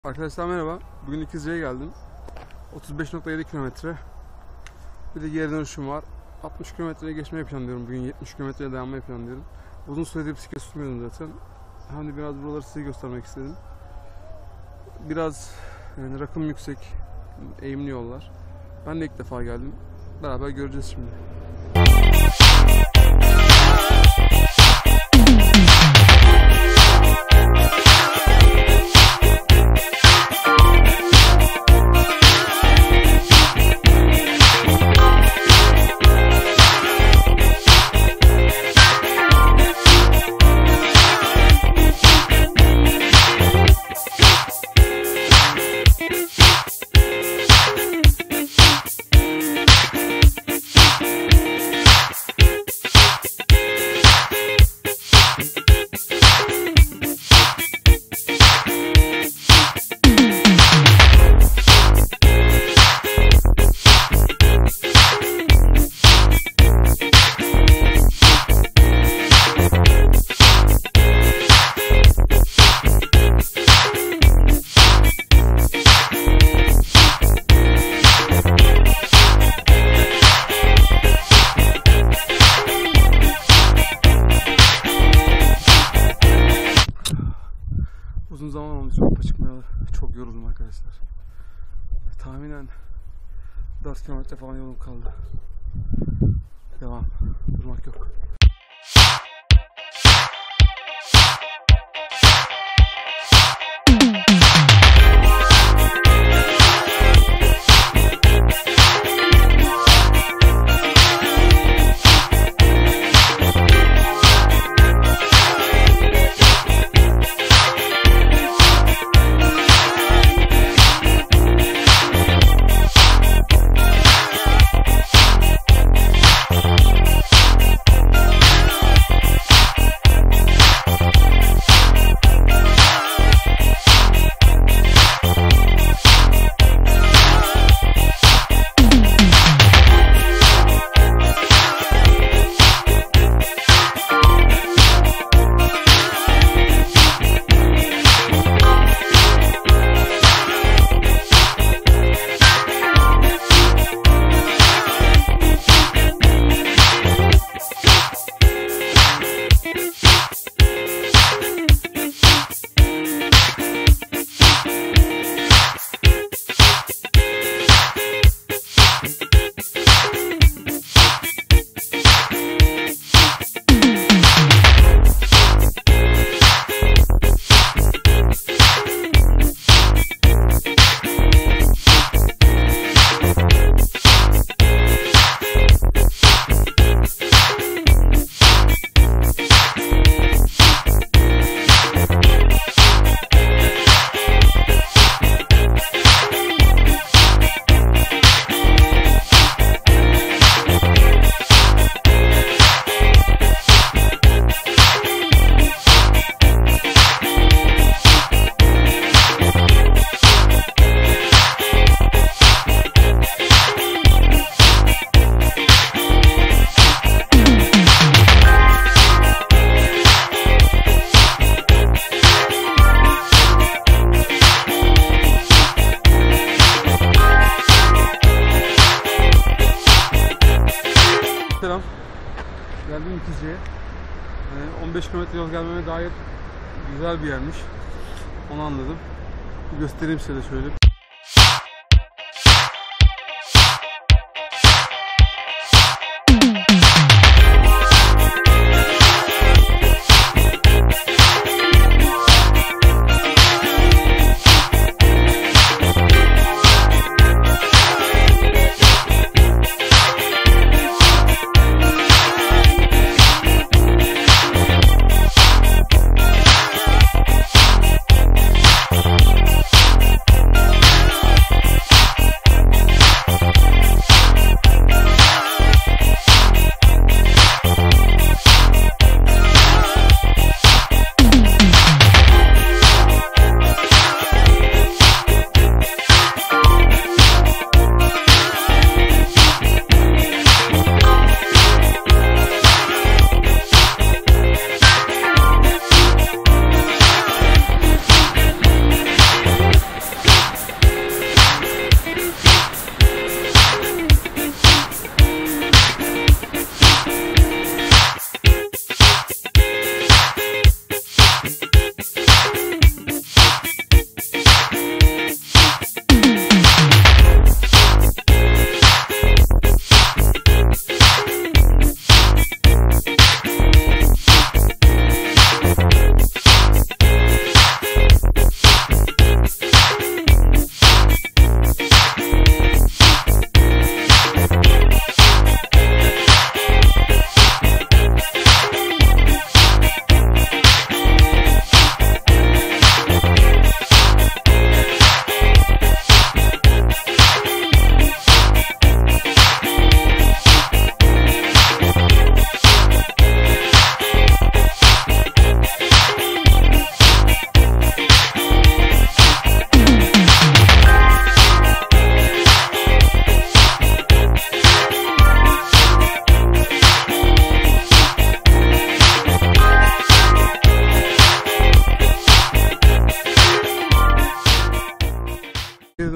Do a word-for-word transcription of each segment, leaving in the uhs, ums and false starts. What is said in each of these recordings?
Arkadaşlar merhaba. Bugün İkizce'ye geldim. otuz beş nokta yedi kilometre. Bir de geri dönüşüm var. altmış kilometreye geçmeyi planlıyorum. Bugün yetmiş kilometreye dayanmayı planlıyorum. Uzun süredir bisiklet sürmüyordum zaten. Hem de biraz buraları size göstermek istedim. Biraz yani rakım yüksek, eğimli yollar. Ben de ilk defa geldim. Beraber göreceğiz şimdi. Uzun zaman oldu sohbet çıkmayalı. Çok yoruldum arkadaşlar. Tahminen dört kilometre falan yolum kaldı. Devam. Durmak yok. Selam. Geldim İkizce'ye. on beş kilometre yol gelmeme dair güzel bir yermiş. Onu anladım. Bir göstereyim size de şöyle.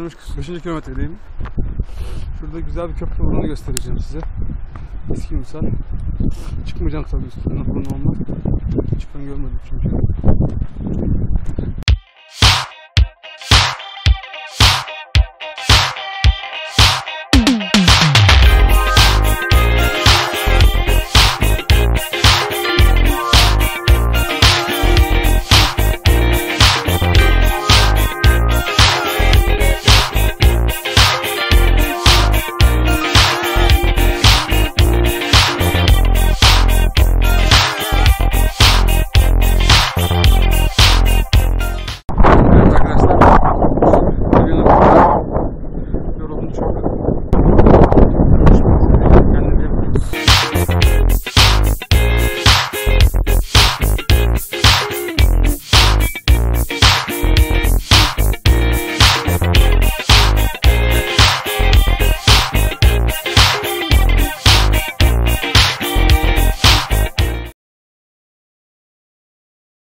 kırk beşinci kilometredeyim. Şurada güzel bir köprü var, onu göstereceğim size. Eski misal. Çıkmayacağım tabii üstüne, normal. Çıkan görmedim çünkü.